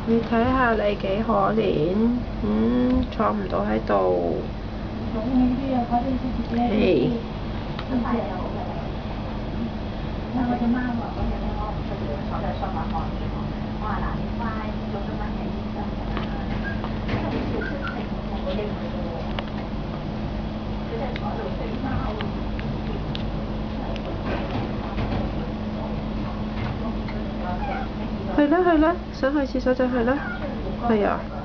你睇下你幾可憐，坐唔到喺度。係。我隻貓話嗰日咧，我唔需要坐喺梳化旁邊喎。我話嗱，你乖，做咗乜嘢醫生㗎？因為你做出情我應佢嘅喎。佢真係坐喺度死貓喎。去啦去啦，想去廁所就去啦。係啊。